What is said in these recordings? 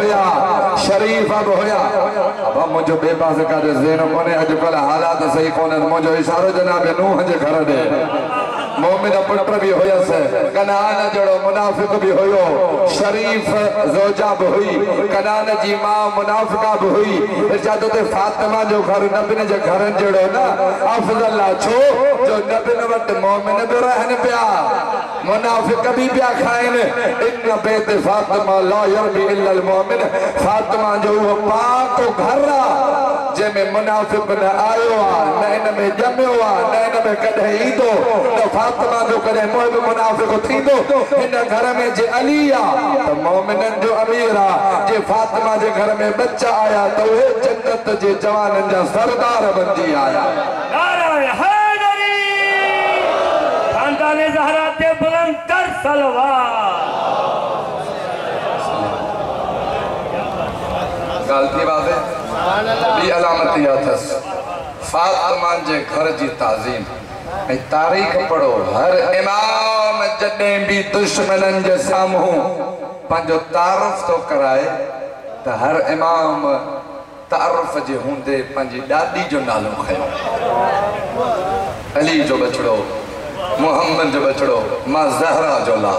होया शरीफ अब होया अब मुझे बेपास कर ज़ेनो कोने अजकल हालात सही कोने मुझे इशारो जनाब नूह जे घर दे मोमिन पुत्र भी होया से कनान जड़ो मुनाफिक भी होयो शरीफ ज़ौजा भी हुई कनान जी मां मुनाफिका भी हुई इरशाद ते फातिमा जो घर नबी जे घर जड़ो ना अफजल छो जो नबी वट मोमिन भी रहन पिया मुनाफिक भी पिया खाइन इन बैत फातिमा ला यरबी इल्ला अल मोमिन फातिमा जो पाक घर जे में मुनाफिक न आयो न इन में जम्यो न इन में कदे ईदो तो फातिमा जो कदे मोह मुनाफिक थींदो इन घर में जे अली आ तो मोमिनन जो अमीर आ जे फातिमा जे घर में बच्चा आया तो वो जन्नत जे जवानन जा सरदार बनजी आया नारे हैदरी खानदान ज़हरा ते बुलंद कर सलवार गलती बात है भी अलामती अथस फातिमा जे घर जी ताज़ीम ए तारीख पढ़ो हर इमाम जडे भी दुश्मनन जे सामूं पंजो तारुफ तो कराए त हर इमाम तारुफ जे हुंदे पंजी दादी जो नालो खयो अली जो बचड़ो मोहम्मद जो बचड़ो मां ज़हरा जो ला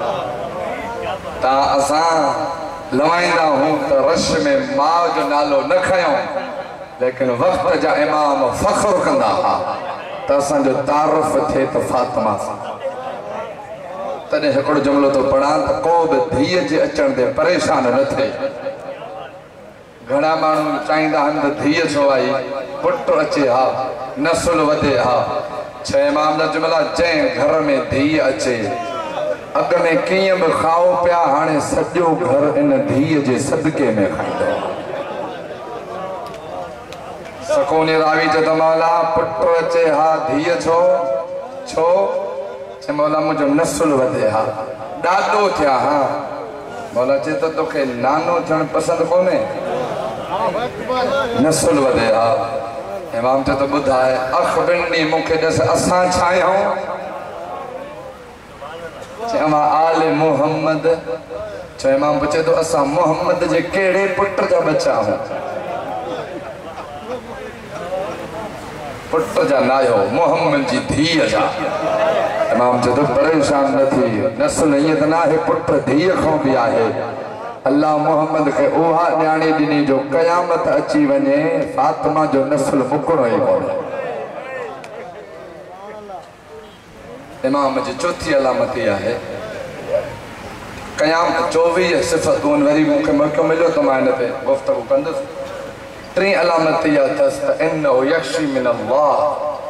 ता असा लवाइंदा हूं तो रश में मां जो नालो न खयो लेकिन वक्त जा इमाम फख्र कंदा हा त असन जो तारुफ थे तो फातिमा सा तने एकड़ो जुमलो तो पढ़ा तो को भी धीअ जे अचण दे परेशान न थे घणा मानू चाहींदा हन त धीअ छो आई पुट अचे हा नस्ल वधे हा छह इमाम जा जुमला जंहिं घर में धीअ अचे अग में कीअं भी खाओ पिया हाणे सॼो घर इन धीअ जे सदके में खाईंदो सकूनी रावी जो मौला पुट अचे हा धीअ छो छो चे मौला मुझो नस्ल वधे हा ॾाॾो थिया हा मौला चे तो तोखे नानो थियण पसंद कोने नस्ल वधे हा इमाम चे तो ॿुधाए अख बिन्नी मूंखे ॾस असां छा आहियूं चमा आले मोहम्मद चो इमाम पूछे तो असा मोहम्मद जे केड़े पुट जा बच्चा हूं पुट जा नायो मोहम्मद जी धीअ जा इमाम जो तो परेशान न थी नस्ल ये त ना है पुट धीअ खां भी आहे अल्लाह मोहम्मद के ओहा न्याणी दिनी जो कयामत अची वने फातिमा जो नस्ल मुकणो ही कोने इमाम जी चौथी अलामती है कयाम 24 सिफ़तूं वरी मूंखे मौक़ो मिलियो तो मैं इन ते गुफ़्तगू कंदुसि टी अलामती अथसि त इन्नहु यख्शी मिन अल्लाह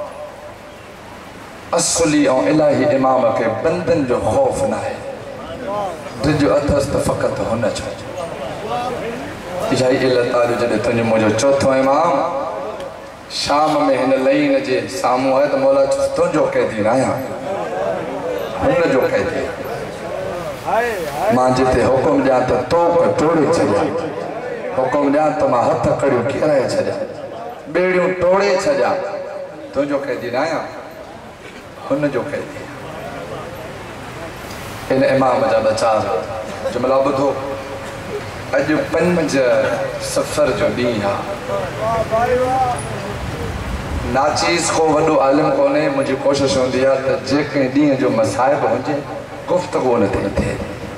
असली और इलाही इमाम के बंदन जो खौफ न है जो अथसि त फ़क़त हुन छो इहा इल्लत आहे जॾहिं तुंहिंजो मुंहिंजो चौथो इमाम शाम में हिन लईन जे साम्हूं आहे त मौला तुंहिंजो क़ैदी न आहियां हुन जो क़ैदी मां जिते हुकुम ॾियां त तोप टोड़े छॾिया हुकुम ॾियां त मां हथ कड़ियूं खेराए छॾिया ॿेड़ियूं टोड़े छॾिया तुंहिंजो क़ैदी न आहियां हुन जो क़ैदी इन इमाम जा बचाव जुमला ॿुधो अॼु 5 सफ़र जो ॾींहुं आहे नाचीज़ को वॾो आलिम कोने मुझे कोशिश होंदी है त जेके ॾींहं जो मसाइब हुजे गुफ़्तगू न थिए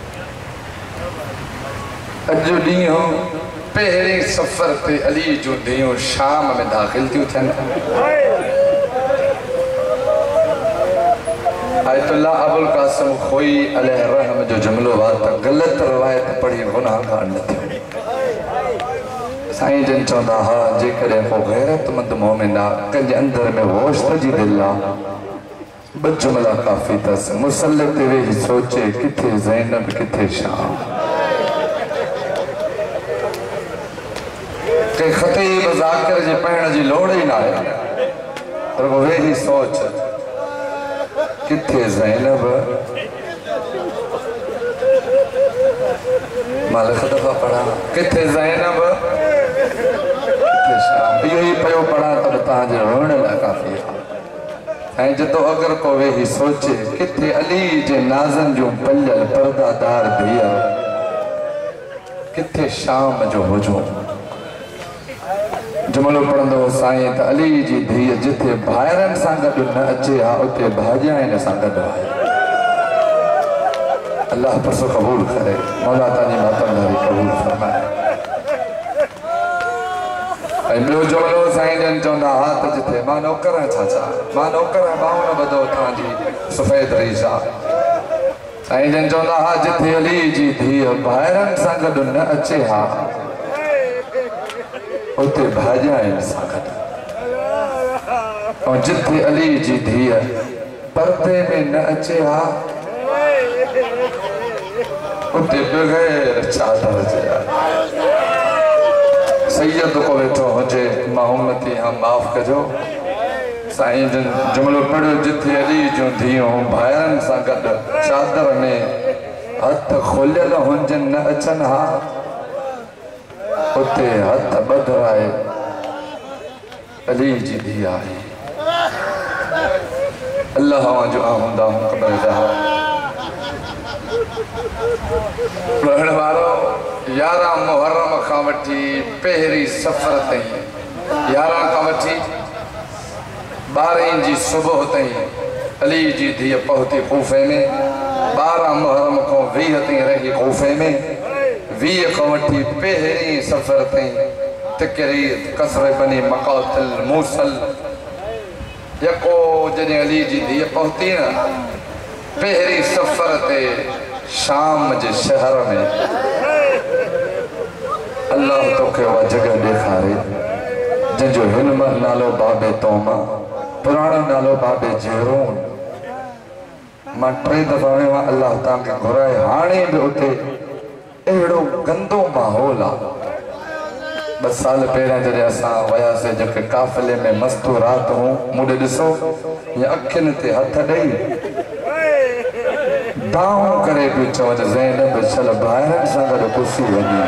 अॼु ॾींहुं पहिरें सफ़र ते अली जूं धीअरूं शाम में दाख़िल थियूं थियनि आयतुल्लाह अबुल कासिम खोई अलैहि रहम जो जुमलो आहे त ग़लति रवायत पढ़ी गुनाहगार न थियो साईं जन चवंदा हा जेकॾहिं को गैरतमंद मोमिन आहे कंहिंजे अंदर में होश जी दिलि आहे ॿ जुमला काफ़ी अथसि मुसल्ले ते वेही सोचे किथे ज़ैनब किथे शाम के ख़तीब ज़ाकिर जे पढ़ण जी लोड़ ही ना आहे पर वो वेही सोच किथे ज़ैनब मां लख दफ़ा पढ़ा किथे ज़ैनब इहो ही पियो पढ़ा त तव्हांजे रोअण लाइ काफ़ी आहे ऐं जदो अगर को वेही सोचे किथे अली जे नाज़न जूं पल्यल पर्दादार धीअ किथे शाम जो हुजो जुमलो पढ़ंदो साईं त अली जी धीअ जिथे भाइरनि सां गॾु न अचे हा उते भाॼाइनि सां गॾु आहे। अल्लाह परसो क़बूल करे, मौला ताजी मातमदारी क़बूल फरमाए। ऐं ॿियो जुमलो साईं जन चवंदा हा त जिथे मां नौकर छा मां नौकर मां न ॿधो तव्हांजी सफ़ेद रीसा। साईं जन चवंदा हा जिथे अली जी धीअ भाइरनि सां गॾु न अचे हा उते भाॼाइनि सां गॾु। ऐं जिथे अली जी धीअ पर्दे में न अचे हा उते बग़ैर चादर जे सैयद को वेठो हुजे मां उम्मती हाँ माफ़ कजो। साईं जन जुमलो पढ़ियो जिथे अली जूं धीअरूं भाइरनि सां गॾु चादर में हथ खोलियल हुजनि न अचनि हा उते हथ ॿधाए अली जी धीअ आहे। अल्लाह जो हूंदा क़बर जहा पढ़ण वारो 11 मुहर्रम खां वठी पहिरीं सफ़र ताईं 11 खां वठी 12 जी सुबुह ताईं अली जी धीअ पहुती कूफे में। 12 मुहर्रम खां 20 ताईं रही कूफे में। 20 खां वठी पहिरीं सफ़र ताईं तिकरीत कसर बनी मकातिल मूसल यको जॾहिं अली जी धीअ पहुती न पहिरीं सफ़र ते शाम जे शहर में अल्लाह तोखे उहा जगह ॾेखारे जंहिंजो हिन नालो बाबे तोमा पुराणो नालो बाबे जेरून। मां 3 दफ़ा वियो आहियां। अल्लाह तव्हांखे घुराए हाणे बि उते अहिड़ो गंदो माहौल आहे। 2 साल पहिरियां जॾहिं असां वियासीं जेके काफ़िले में मस्तूरात हूं मूं ॾिसो हीअं अखियुनि ते हथ ॾेई दाऊं करे पियो चवनि त ज़ैनब छल भाइरनि सां गॾु पुसी वञी।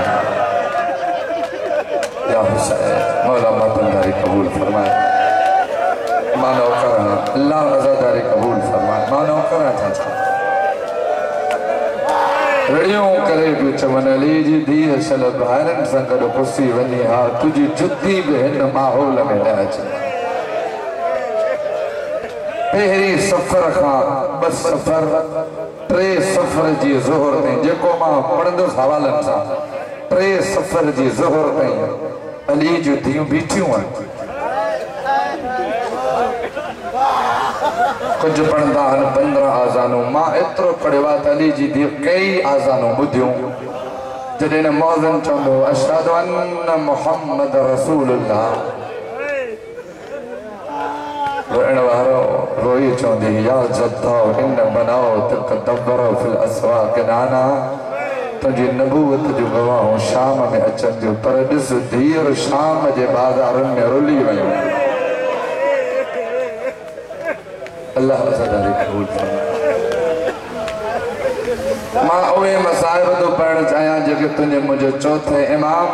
या हुसैन मौला मातमदारी क़बूल फरमाए। मां नौकर आहियां। अल्लाह अज़ादारी क़बूल फरमाए। मां नौकर आहियां छा रड़ियों करे पियो चवनि अली जी धीअ छल भाइरनि सां गॾु पुसी वञी हा तुंहिंजी जुती बि हिन माहौल में न अचे। पहिरीं सफ़र खां 2 सफ़र 3 सफ़र जी ज़ोहर ताईं जेको मां पढ़ंदुसि हवालनि सां 3 सफ़र जी ज़ोहर ताईं अली जूं धीअरूं बीठियूं आहिनि। कुछ पढ़ंदा आहिनि 15 आज़ानूं। मां एतिरो पढ़ियो आहे त अली जी धीअ कई आज़ानूं ॿुधियूं जॾहिं न मौज़न चवंदो अशहदु अन्न मुहम्मद रसूलुल्लाह रोइण वारो रोई चवंदी या जद्दा इन बनाओ तकदबरो फिल अस्वाक नाना तुंहिंजी नबूवत जूं गवाहूं शाम में अचनि थियूं पर ॾिस धीअर शाम जे बाज़ारनि में रुली वियूं। अल्लाह अज़ादारी क़बूल फरमाए। मां उहे मसाइब थो पढ़णु चाहियां जेके तुंहिंजे मुंहिंजो चौथे इमाम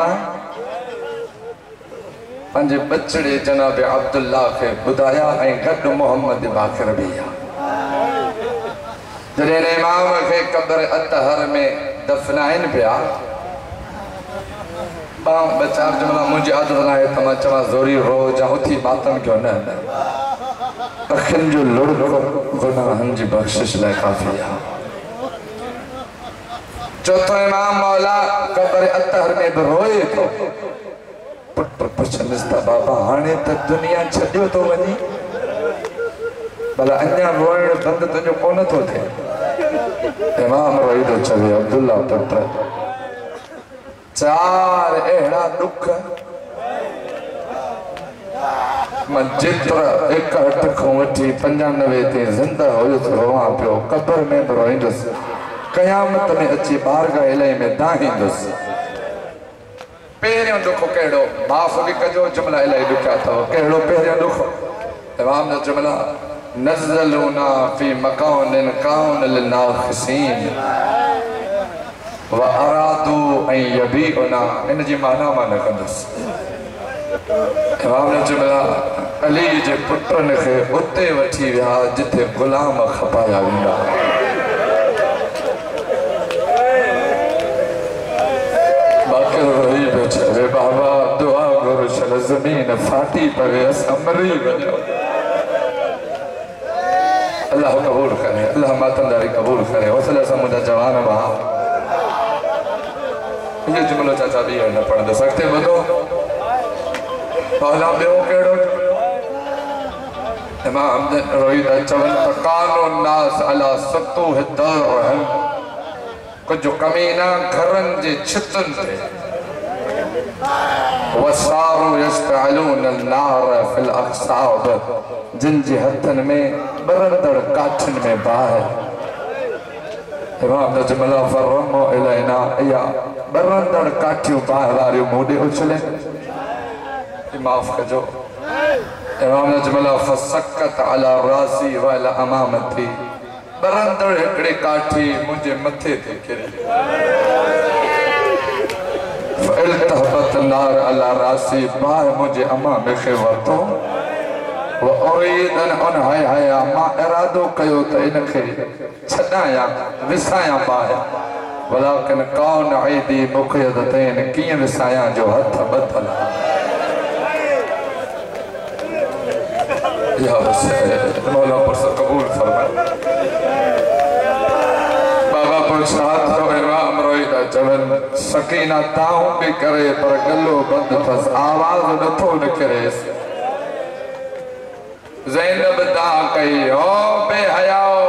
पंहिंजे बचड़े जनाब अब्दुल्ला खे ॿुधाया ऐं गॾु मोहम्मद बाक़िर बि आहे। जॾहिं इमाम खे क़ब्र अतहर में दफ़नाइनि पिया 2-4 जुमला मुंहिंजी आदत न आहे त मां चवां ज़ोरी रोज़ या उथी बातनि कयो न अखियुनि जो लुड़को गुनाहनि जी बख़्शिश लाइ काफ़ी आहे। चौथो इमाम मौला क़ब्र अतहर में बि रोए थो। पुट पुछंदुसि त बाबा हाणे त दुनिया छॾियो थो वञी भला अञा रोइण बंदि तुंहिंजो कोन थो थिए। इमाम रोई थो चवे अब्दुल्ला पुट 4 अहिड़ा ॾुख मां जेतिरा 61 खां वठी 95 ताईं ज़िंदा हुयुसि रोवां पियो। क़ब्र में बि रोईंदुसि क़यामत में अची बारगाह इलाही में दाहींदुसि। पहिरियों ॾुख कहिड़ो माफ़ बि कजो जुमला इलाही ॾुखिया अथव। कहिड़ो पहिरियों ॾुख इमाम जा जुमला नज़लूना फी मकानिन कान लिनाखिसीन व अरादू ऐं यबीउना इन जी माना मां न कंदुसि। इमाम जा जुमला अली जे पुटनि खे उते वठी विया जिथे ग़ुलाम खपाया वेंदा। फाटी पवे मरी वञो अल्लाह कबूल करे अल्लाह मातमदारी कबूल करे हौसले सां मुंहिंजा जवान भाउ ये जुमलो चाचा भी है न पढ़ सकते बतो पहला ॿियो कहिड़ो इमाम रोई दा चवन तकानो नास अला सतूह दर कुछ कमीना घरन जे छितन ते वसारो यस्तअलून अन्नार फिल अक्साब जिन जे हथन में बरंदड़ काठन में बाह इमाम नजमुल्लाह फरमो इलैना या बरंदड़ काठियों बाह वारियों मोडे उछले माफ कजो इमाम नजमुल्लाह फसकत अला रासी व अला अमामती बरंदड़ हिकड़ी काठी मुझे मथे ते किरी फइल्तहबत नार अला रासी बाह मुझे अमाम खे वरतो व उरीदन उन हाय हाय मां इरादो कयो त इनखे छॾाया विसाया बाह वलाकिन कौन ऐदी मुक़यदतैन कीअं विसाया जो हथ बदल या मौला पर से कबूल फरमाए बाबा पुरशाद तो इमाम रोईदा चवन सकीना ताऊं भी करे पर गलो बंद थस आवाज नथो निकरे ज़ैनब दा कई ओ बेहयाओ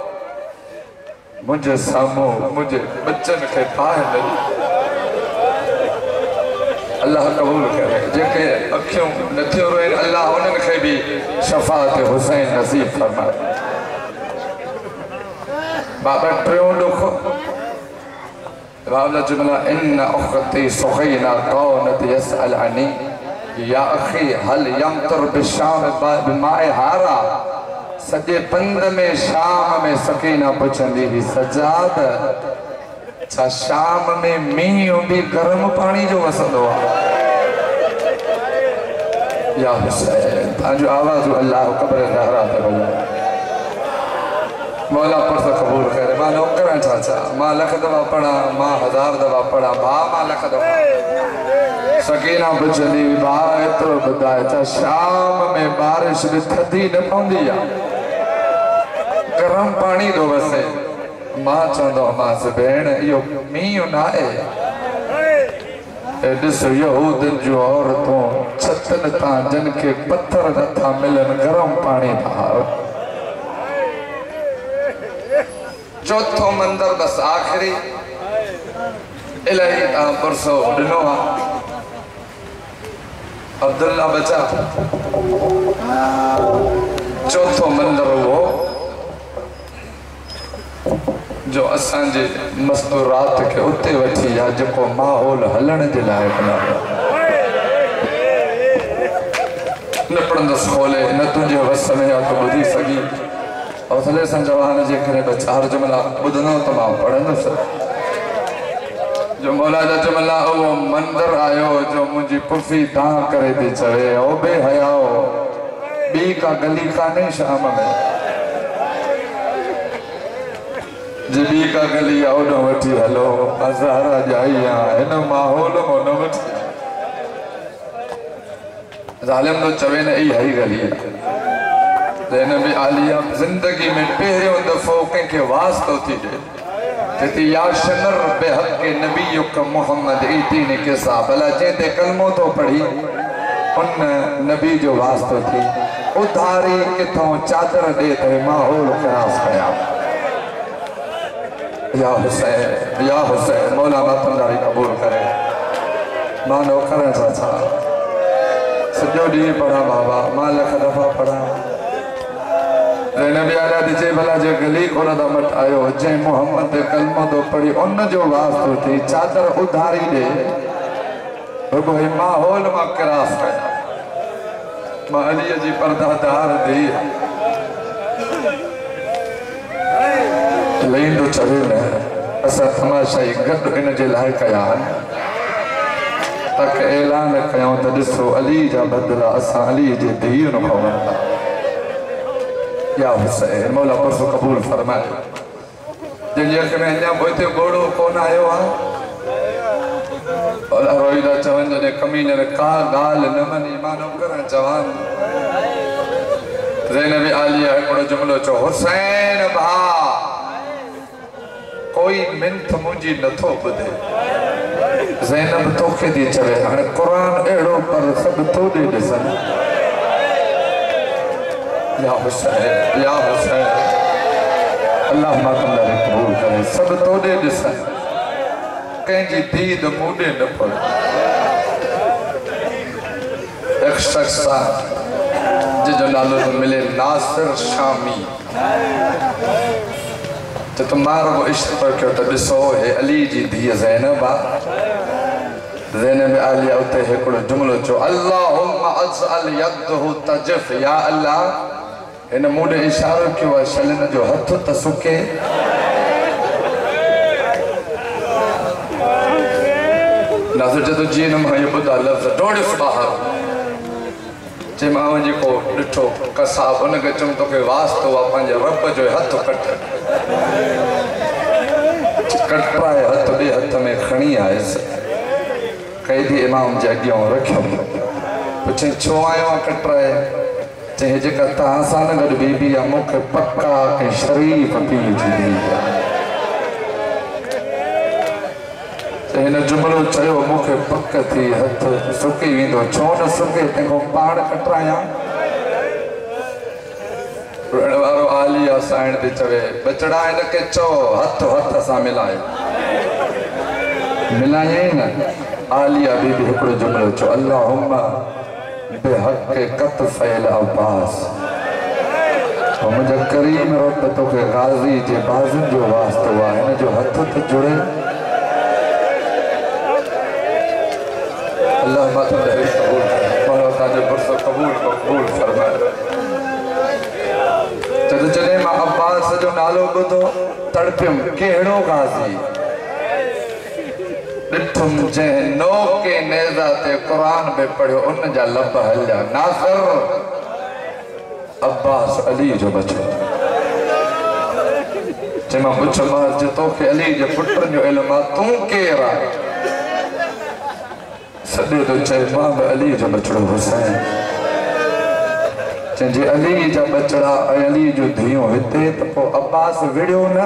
मुझे सामो मुझे बच्चन के पाए नहीं अल्लाह कबूल करे जेके अखियों नथियो रोइन अल्लाह उन्हन खे भी शफाअत हुसैन नसीब फरमाए बाबा ट्रियों दुखो बाबा जुमला इन उखती सुखैना कौनत यसअल अनी या अखी हल यमतर बिशाम बिमाए हारा सजे पंद में शाम में सकीना पुछंदी ही सजाद छा शाम में मींह भी गर्म पानी जो वसंदो या हुसैन ताजो आवाज अल्लाह कब्र ज़हरा ते वञे मौला पर से कबूल करे मां नौकर चाचा मां लख दफा पढ़ा मां हजार दफा पढ़ा भा मां लख दफा सकीना पुछंदी भा एतिरो ॿुधाए छा शाम में बारिश भी थधी न पवंदी आहे गरम पानी थो वसे मां चवंदो मांसि भेण इहो मींहुं न आहे ॾिस यहूदनि जूं औरतूं छतनि तां जिन खे पत्थर नथा मिलनि गरम पाणी था चौथो मंदिर बस आखिरी इलाही तां परसो ॾिनो आहे अब्दुल्ला बचा चौथो मंदिर हुओ जो असांजे मस्तूरात के उते वठी या जेको माहौल हलण जे लाइ बनायो न पढ़ंदसि खोले न तुंहिंजे वस में या तूं ॿुधी सघी हौसले सां जवान जे करे ॿ चार जुमला ॿुधंदो त मां पढ़ंदुसि जो मौला जा जुमला उहो मंदिर आयो जो मुंहिंजी पुफी तां करे थी चवे ओ बेहयाओ ॿी का गली कान्हे शाम में जबी का गली आओ न वठी हलो अज़हरा जाई इन माहौल में न वठी ज़ालिम तो चवे न ई हई गली जैन भी आलिया जिंदगी में पहिरियों दफ़ो कंहिंखे वास्तो थी ॾे कि या शनर बेहक के नबी का मोहम्मद ईतीन के साहब भला जंहिं कलमो तो पढ़ी उन नबी जो वास्तो थी उधारी किथों चादर दे ते माहौल खराब कया या हुसैन मौला मातमदारी कबूल करे मां नौकर चाचा सॼो ॾींहुं पढ़ा बाबा मां लख दफ़ा पढ़ा नबी आला दिजे भला जे गली कोन दा मट आयो जे मोहम्मद कलमो तो पढ़ी उन जो वास्तो थी चादर उधारी दे रुगो ही माहौल मां क्रास कया मां अली जी पर्दादार दी लेंदो चवे न असां तमाशाई गॾु इन जे लाइ कया तक ऐलान कयूं त ॾिसो अली जा बदिला असां अली जे धीउ न पवंदा या हुसैन मौला परसो कबूल फरमाए जंहिंजे हक़ में अञा पोइ हिते घोड़ो कोन आयो आहे रोईदा चवनि जने कमीने ने का गाल न मनी मानो कर जवान ज़ैनब आलिया हिकिड़ो जुमिलो चयो हुसैन भा कोई मिंथ मुंहिंजी नथो ॿुधे ज़ैनब तोखे थी चवे हाणे क़ुर अहिड़ो पर सभु तोॾे ॾिसनि या हुसैन अल्लाह मां तुंहिंजा क़बूल करे सभु तोॾे ॾिसनि कंहिंजी दीद मूॾे न पड़े हिकु शख़्स जो नालो तो मिले नासिर शामी तो तुम्हारो वो इश्क पर क्यों तो दिसो है अली जी धीअ ज़ैनब ज़ैनब आलिया उते हिकिड़ो जुमिलो चयो अल्लाहुम्मा अज़अल यदहु तजफ या अल्लाह हिन मूं ॾे इशारो कयो आहे शलिन जो हथ त सुके नासिर चयो जी न मां इहो ॿुधा लफ़्ज़ दौड़ियुसि ॿाहिरि जे मां जेको ॾिठो कसाब उनखे चयुमि तोखे वास्तो आहे पंहिंजे रब जो हथ कटराए हथ ॿिए हथ में खणी आयुसि कैदी इमाम जे अॻियां रखियो पुछई छो आयो आहे कटराए चई जेका तव्हां सां न गॾु बीबी आहे मूंखे पका ऐं शरीफ़ पीउ जी हिन जुमिलो चयो मूंखे पक थी हथ सुकी वेंदो छो न सुके तंहिंखां पाण कटरायां रण वारो आलिया साइण ते चवे बचड़ा हिनखे चओ हथ हथ सां मिलाए मिलायई न आलिया बीबी हिकिड़ो जुमिलो चयो अल्लाहुम्मा बेहक़ कतफ़ैल अब्बास मुंहिंजा करीम रब तोखे गाज़ी जे बाज़ुनि जो वास्तो आहे हिन जो हथ त जुड़े अल्लाह माता दे कबूल मानो ताजे बरसो कबूल फरमाए जद चले मां अब्बास जो नालो ॿुधो तड़पियम कहिड़ो गाज़ी ॾिठुम जंहिं नोके नेज़ा ते क़ुरान में पढ़ियो उन जा लब हलिया नासिर अब्बास अली जो बचो चई मां पुछोमांसि जे तोखे अली जे पुटनि जो इल्मु आहे तूं केरु आहे सॾे तो चए मां बि अली जो बचड़ो हुसैन चइजे अली जा बचड़ा ऐं अली जो धीअ हिते त पोइ अब्बास विड़ियो न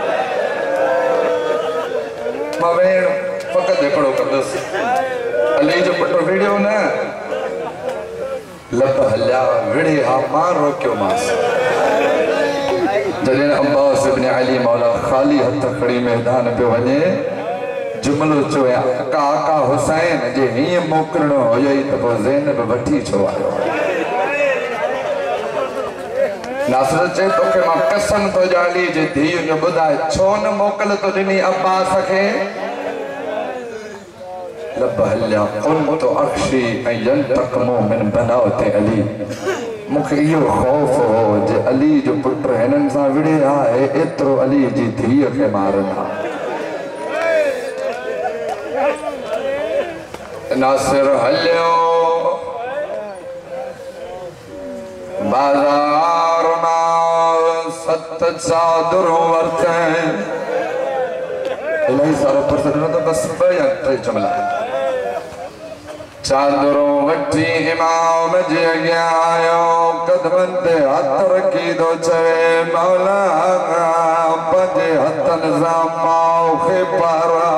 मां वेण फ़क़ति हिकिड़ो कंदुसि अली जो पुट विड़ियो न लब हलिया विड़े हा मां रोकियोमांसि जॾहिं अब्बास इब्न अली मौला ख़ाली हथ खणी मैदान पियो वञे जुमिलो चयो आका आका हुसैन जे हीअं मोकिलणो हुयई त पोइ ज़ैनब वठी छो आयो नासिर चए तोखे मां कसम थो ॾियां जे धीउ जो ॿुधाए छो न मोकल तो ॾिनी अब्बास खे लब हलिया कुंत अख्शी ऐं यंतक़िमु मिन बनावत अली मूंखे इहो ख़ौफ़ हो जे अली जो पुट हिननि सां विड़े आहे एतिरो अली जी धीअ खे मारंदा नासिर हलियो बाज़ार मां 7 चादरूं वरितईं इलाही सारो पर न त बस 2 या 3 जुमिला चादरूं वठी इमाम जे अॻियां आयो कदमनि ते हथ रखी थो चवे मौला पंहिंजे हथनि सां माउ खे पारा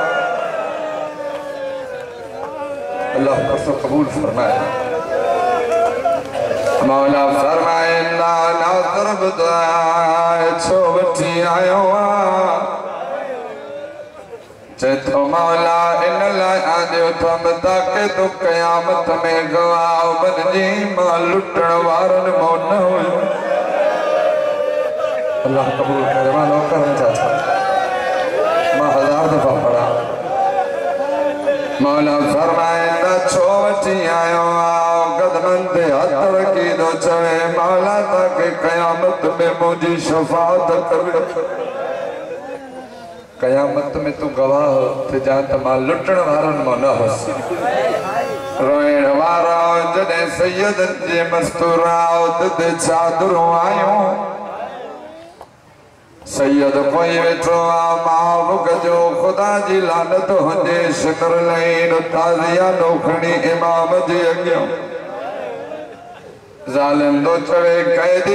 अल्लाह परसो कबूल फरमाए मौला फरमाए ना नाज़र बुधाए छो वठी आयो चए तो मौला इन लाइ आंदियो थम ताके तूं क़यामत में गवाह बणिजी मां लुटण वारनि मां न हुयो अल्लाह कबूल करे मां नौकर चाचा मां 1000 दफ़ा पढ़ा मौला फरमाए ना छो वठी आयो कदमनि ते हथ रखी थो चवे मौला ताके क़यामत में मुंहिंजी शफ़ाअत करे क़यामत में तू गवाह थे जा त मां लुटण वारनि मां न हुअसि रोइण वारा जॾहिं सैयदनि जे मस्तूराउत ते चादरूं आयूं सैयद कोई वेठो माफ कजो खुदा जी लानत हुजे शिकर लईन ताज़िया नोखणी इमाम जे अॻियों ज़ालिम दो चवे कैदी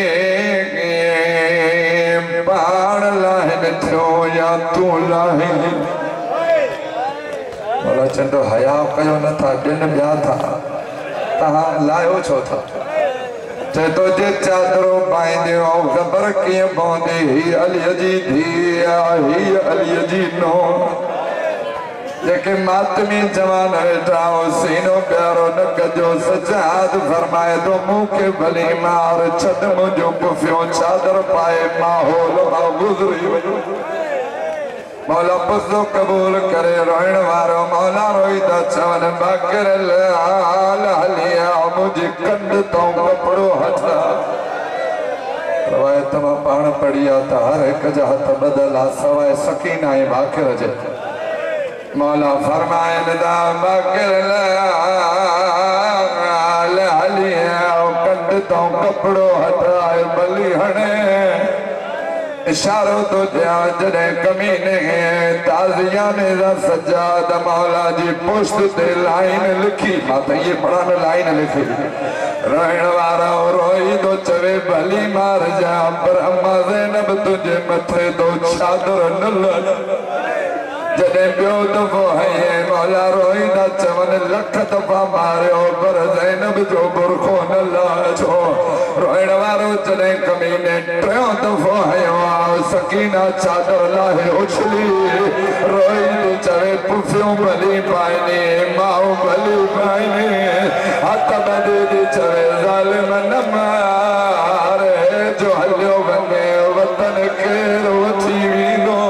पाण लाहिन थियो या तू लाहिन बोला चंदो हया कयो न था दिन ॿिया था तहां लायो छो था चे तो जे चादरो पाइंदे ओ खबर कीअं पवंदी ही अली जी धी ही अली जी नो जेके मातमी जवान वेठा सीनो प्यारो न कजो सजाद फरमाए तो मुंह के भली मार छद मुंहिंजो पुफियो चादर पाए माहौल मां गुज़री वियो मौला पुसो कबूल करे रोइण वारो मौला रोईदा चवन बाकर लाल हलिया मुझे कंड तो कपड़ो हटा रवायत में पाण पढ़िया त हर एक जा हथ बदला सवाए सकीना ए बाकर जे मौला फरमाए दा बाकर लाल हलिया कंड तो कपड़ो हटाए बली हणे इशारो तो दिया जने कमीने ताज़िया मेरा सज्जाद मौला जी पुश्त ते लाइन लिखी माता ये पढ़ा न लाइन लिखी रोइण वारा रोई तो चवे भली मार जा पर अम्मा ज़ैनब तुझे मथे तो चादर न लग जने पियो दफ़ो है मौला रोई दा चवन लख दफ़ा मारियो पर ज़ैनब जो बुरखो न लाजो रोइण वारो जने कमीने टियों दफ़ो हयो सकीना चादर लाहे उछली रोई तो चवे पुफियों भली पाइने माओ भली पाइने हथ बदे दी चवे ज़ालिम न मारे जो हलियो वने वतन केर वठी वींदो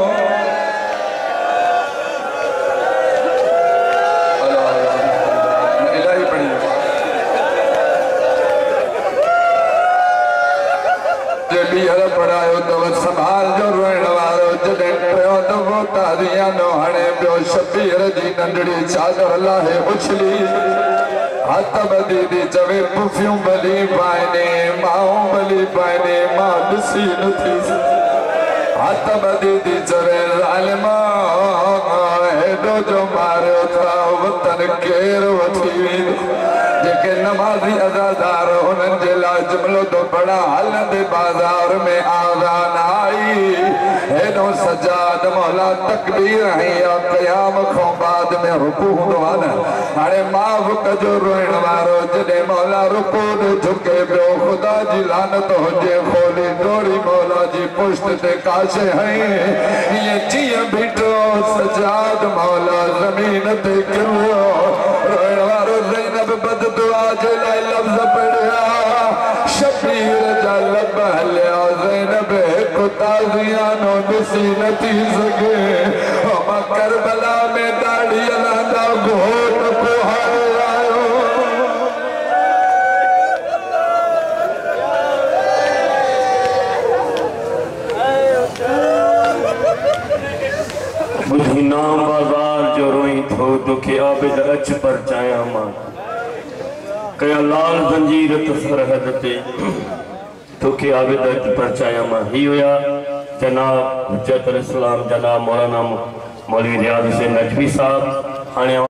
पढ़ायो तो संभाल जो रोइण वारो जॾहिं टियों दफ़ो ताज़िया नो हणे पियो शबीर जी नंढड़ी चादर लाहे उछली हथ ॿधी दी चवे पुफियूं भली पाइने माऊं भली पाइने मां ॾिसी नथी हथ ॿधी दी चवे ज़ालिमा हेॾो जो मारियो था वतन केर वठी वेंदो जेके नमाज़ी अज़ादार उन्हनि जे लाइ जुमिलो तो बड़ा हलंदे बाज़ार में आज़ान आई हेॾो सजाद मौला तकबीर है या क़याम खां बाद में रुकू हूंदो आहे न हाणे माफ़ कजो रोइण वारो जॾहिं मौला रुकू ॾे झुके पियो ख़ुदा जी लानत हुजे खोली डोरी मौला जी पुश्त ते काशे हई ईअं जीअं बीठो सजाद मौला ज़मीन ते किरियो रोइण वारो ज़ैनब बद दुआ जे लाइ लफ़्ज़ पढ़िया शबीर जा लब हलिया ज़ैनब हिकु ताज़िया नो ॾिसी नथी सघे मां करबला में दाढ़ी हलंदा घोट पोहारे आयो बुधी नाम बाजार जो रोई थो दुखे आबिद अच पर चाया मां कया लाल जंजीर तो सरहद ते दुखे आबिद अच पर चाया मां ही हुया जनाब हुज्जतुल इस्लाम जनाब मौलाना मौलवी रियाज हुसैन नजवी साहब हाणे